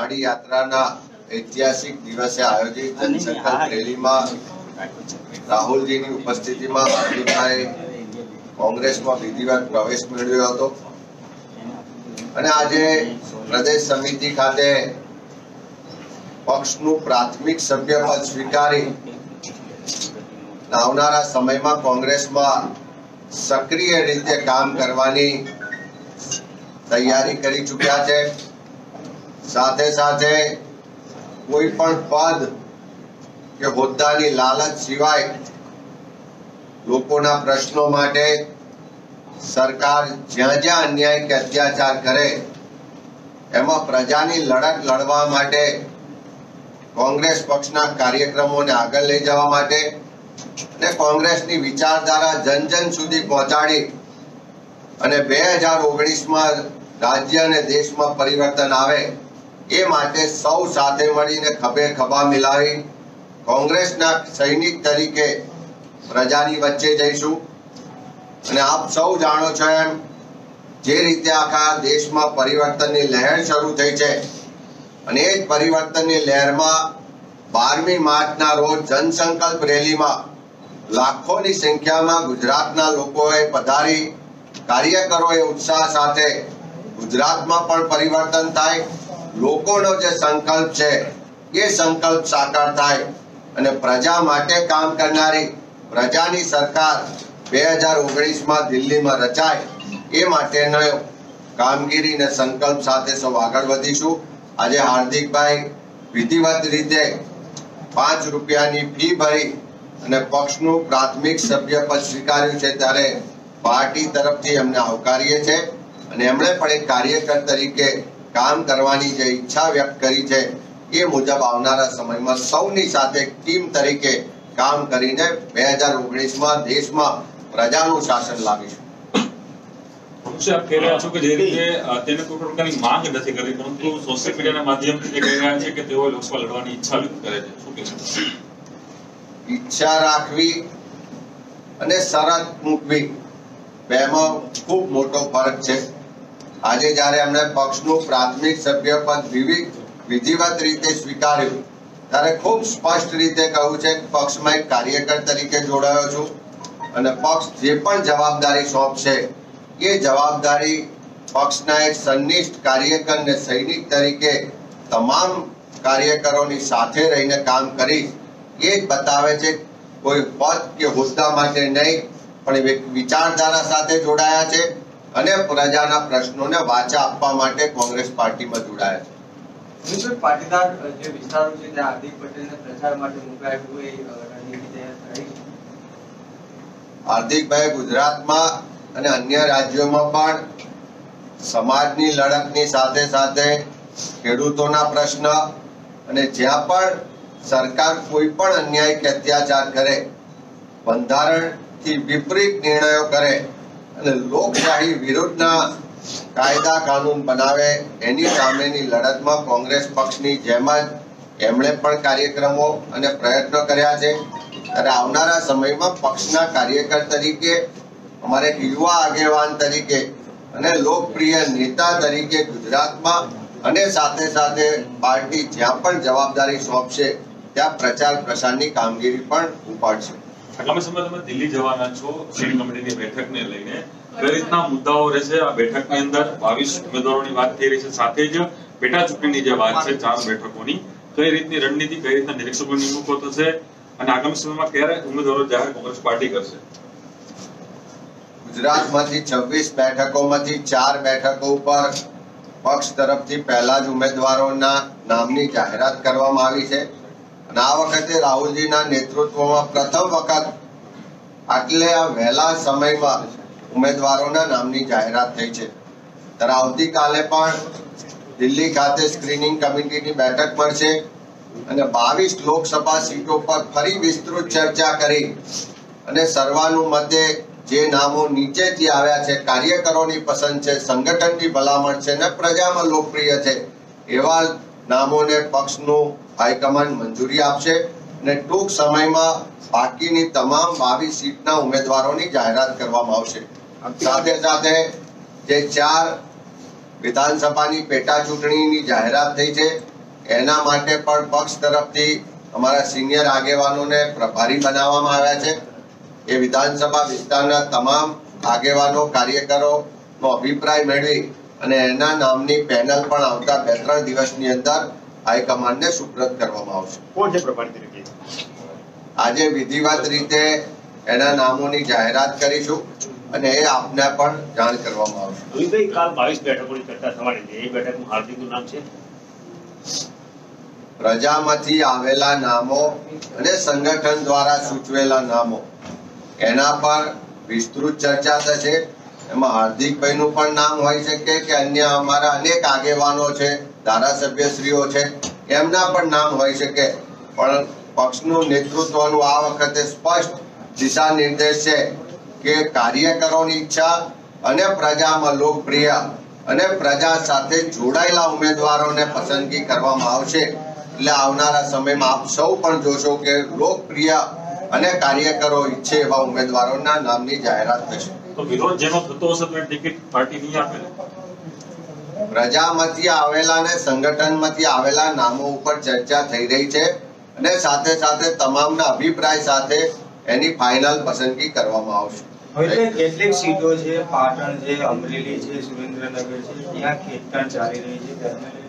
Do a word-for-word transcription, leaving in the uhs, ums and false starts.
દાંડી યાત્રાના ઐતિહાસિક દિવસે આયોજિત જનસંકલ્પ રેલીમાં રાહુલજીની ઉપસ્થિતિમાં હાર્દિકભાઈ કોંગ્રેસમાં વિધિવત પ્રવેશ મેળવ્યો હતો અને આજે પ્રદેશ સમિતિ ખાતે પક્ષનું પ્રાથમિક સભ્યપદ સ્વીકારી આવનારા સમયમાં કોંગ્રેસમાં સક્રિય રીતે કામ કરવાની તૈયારી કરી ચૂક્યા છે। સાથે સાથે કોઈ પણ પદ કે હોદ્દાની લાલચ સિવાય લોકોના પ્રશ્નો માટે સરકાર જ્યાં જ્યાં અન્યાય કે અત્યાચાર કરે એમાં પ્રજાની લડત લડવા માટે કોંગ્રેસ પક્ષના કાર્યક્રમોને આગળ લઈ જવા માટે અને કોંગ્રેસની વિચારધારા જન જન સુધી પહોંચાડી અને બે હજાર ઓગણીસ માં રાજ્ય અને દેશમાં પરિવર્તન આવે એ માટે સૌ સાથે મળીને ખભે ખભા મિલાવી કોંગ્રેસના સૈનિક તરીકે પ્રજાની વચ્ચે જઈશું। અને આપ સૌ જાણો છો એમ જે રીતે આખા દેશમાં પરિવર્તનની લહેર શરૂ થઈ છે અને એ જ પરિવર્તનની લહેરમાં બારમી માર્ચના રોજ જનસંકલ્પ રેલીમાં લાખોની સંખ્યામાં ગુજરાતના લોકોએ પધારી કાર્યકરોએ ઉત્સાહ સાથે ગુજરાતમાં પણ પરિવર્તન થાય, લોકોનો જે સંકલ્પ છે એ સંકલ્પ સાકાર થાય અને પ્રજા માટે કામ કરનારી પ્રજાની સરકાર બે હજાર ઓગણીસ માં દિલ્હીમાં રચાય એ માટેનો કામગીરી ને સંકલ્પ સાથે સૌ આગળ વધીશું। આજે હાર્દિકભાઈ વિધિવત રીતે પાંચ રૂપિયાની ફી ભરી અને પક્ષનું પ્રાથમિક સભ્યપદ સ્વીકાર્યું છે ત્યારે પાર્ટી તરફથી એમને આવકારીએ છીએ અને એમણે પણ એક કાર્યકર તરીકે કામ કરવાની જે ઈચ્છા વ્યક્ત કરી છે એ મુજબ આવનારા સમયમાં સૌની સાથે ટીમ તરીકે કામ કરીને બે હજાર ઓગણીસ માં દેશમાં પ્રજાનું શાસન લાવીશું। આપ કહી રહ્યા છો કે જે રીતે તેને કોઈ પ્રકારની માંગ નથી કરી પરંતુ સોશિયલ મીડિયાના માધ્યમથી કહી રહ્યા છે કે તેઓ લોકસભા લડવાની ઈચ્છા વ્યક્ત કરે છે, શું કહેશો? ઈચ્છા રાખવી અને શરત મૂકવી બેમાં ખૂબ મોટો ફરક છે। આજે જ્યારે એમણે પક્ષનું પ્રાથમિક સભ્યપદ વિધિવત રીતે સ્વીકાર્યું ત્યારે ખૂબ સ્પષ્ટ રીતે કહ્યું છે કે પક્ષમાં એક કાર્યકર તરીકે જોડાયો છું અને પક્ષ જે પણ જવાબદારી સોંપશે એ જવાબદારી પક્ષના એક સંનિષ્ઠ કાર્યકર ને સૈનિક તરીકે તમામ કાર્યકરોની સાથે રહીને કામ કરી એ જ બતાવે છે। કોઈ પદ કે હોદ્દા માટે નહીં પણ વિચારધારા સાથે જોડાયા છે અને પ્રજાના પ્રશ્નોને વાચા આપવા માટે કોંગ્રેસ પાર્ટીમાં જોડાયા છે। પાટીદાર જે વિસ્તારો છે ત્યાં હાર્દિક પટેલને પ્રચાર માટે મુકાયું એ રણનીતિ તૈયાર કરાઈ છે। હાર્દિકભાઈ ગુજરાતમાં અને અન્ય રાજ્યોમાં પણ સમાજની લડતની સાથે સાથે ખેડૂતોના પ્રશ્ન અને જ્યાં પણ સરકાર કોઈ પણ અન્યાય કે અત્યાચાર કરે, બંધારણથી વિપરીત નિર્ણયો કરે અને લોકશાહી વિરુદ્ધના કાયદા કાનૂન બનાવે એની સામેની લડતમાં કોંગ્રેસ પક્ષની જેમ જ એમણે પણ કાર્યક્રમો અને પ્રયત્નો કર્યા છે। ત્યારે આવનારા સમયમાં પક્ષના કાર્યકર તરીકે અમારે યુવા આગેવાન તરીકે અને લોકપ્રિય નેતા તરીકે ગુજરાતમાં અને સાથે સાથે પાર્ટી જ્યાં પણ જવાબદારી સોંપશે ત્યાં પ્રચાર પ્રસારની કામગીરી પણ ઉપાડશે। આગામી સમયમાં તમે દિલ્હી જવાના છો સ્ટેન્ડિંગ કમિટીની બેઠકને લઈને, કઈ રીતના મુદ્દાઓ રહેશે આ બેઠકની અંદર? બાવીસ ઉમેદવારોની વાત થઈ રહી છે, સાથે જ પેટા ચૂંટણીની જે વાત છે ચાર બેઠકોની, કઈ રીતની રણનીતિ, કઈ રીતના નિરીક્ષકોની નિમણૂકો થશે અને આગામી સમયમાં ક્યારે ઉમેદવારો જાહેર કોંગ્રેસ પાર્ટી કરશે? ગુજરાતમાંથી છવ્વીસ બેઠકોમાંથી ચાર બેઠકો ઉપર પક્ષ તરફથી પહેલા જ ઉમેદવારોના નામની જાહેરાત કરવામાં આવી છે અને આ વખતે રાહુલજીના નેતૃત્વમાં પ્રથમ વખત આટલે વહેલા સમયમાં ઉમેદવારોના નામની જાહેરાત થઈ છે। ત્યારે આવતીકાલે પણ દિલ્હી ખાતે સ્ક્રીનિંગ કમિટીની બેઠક મળશે અને બાવીસ લોકસભા સીટો પર ફરી વિસ્તૃત ચર્ચા કરી અને સર્વાનુમતે જે નામો નીચેથી આવ્યા છે, કાર્યકરોની પસંદ છે, સંગઠનની ભલામણ છે અને પ્રજામાં લોકપ્રિય છે એવા નામોને પક્ષનું હાઈકમાન્ડ મંજૂરી આપશે અને ટૂંક સમયમાં બાકીની તમામ બાવીસ સીટના ઉમેદવારોની જાહેરાત કરવામાં આવશે। સાથે સાથે જે ચાર વિધાનસભાની પેટા ચૂંટણીની જાહેરાત થઈ છે એના માટે પણ પક્ષ તરફથી અમારા સિનિયર આગેવાનોને પ્રભારી બનાવવામાં આવ્યા છે. એ વિધાનસભા વિસ્તારના તમામ આગેવાનો કાર્યકરોનો અભિપ્રાય મેળવી અને એના નામની પેનલ પણ આવતા બે ત્રણ દિવસની અંદર હાઈકમાન્ડને સુપ્રત કરવામાં આવશે. કોણ છે પ્રભારી તરીકે? આજે વિધિવત રીતે એના નામોની જાહેરાત કરીશું અને એ આપને પણ જાણ કરવામાં આવશે. રોહિતભાઈ, કાલ બાવીસ બેઠકોની ચર્ચા થવાની છે. એ બેઠકમાં હાર્દિકનું નામ છે. પ્રજામાંથી આવેલા નામો અને સંગઠન દ્વારા સૂચવેલા નામો એના પર વિસ્તૃત ચર્ચા થશે. એમાં હાર્દિકભાઈનું પણ નામ હોઈ શકે કે અન્ય અમારા અનેક આગેવાનો છે, ધારાસભ્યશ્રીઓ છે, એમના પણ નામ હોઈ શકે. પણ પક્ષનું નેતૃત્વનું આ વખતે સ્પષ્ટ દિશા નિર્દેશ છે કે કાર્યકરોની ઈચ્છા અને પ્રજામાં લોકપ્રિય અને પ્રજા સાથે જોડાયેલા ઉમેદવારોને પસંદગી કરવામાં આવશે. એટલે આવનારા સમયમાં આપ સૌ પણ જોશો કે લોકપ્રિય અને કાર્યકરો ઈચ્છે એવા ઉમેદવારોના નામની જાહેરાત થશે. તો વિરોધ જેનો થતો હશે તો ટિકિટ પાર્ટી નહીં આપે ને? પ્રજામાંથી આવેલા અને સંગઠનમાંથી આવેલા નામો ઉપર ચર્ચા થઈ રહી છે અને સાથે સાથે તમામના અભિપ્રાય સાથે એની ફાઇનલ પસંદગી કરવામાં આવશે. હવે કેટલીક સીટો છે, પાટણ છે, અમરેલી છે, સુરેન્દ્રનગર છે, ત્યાં ખેંચતાણ ચાલી રહી છે.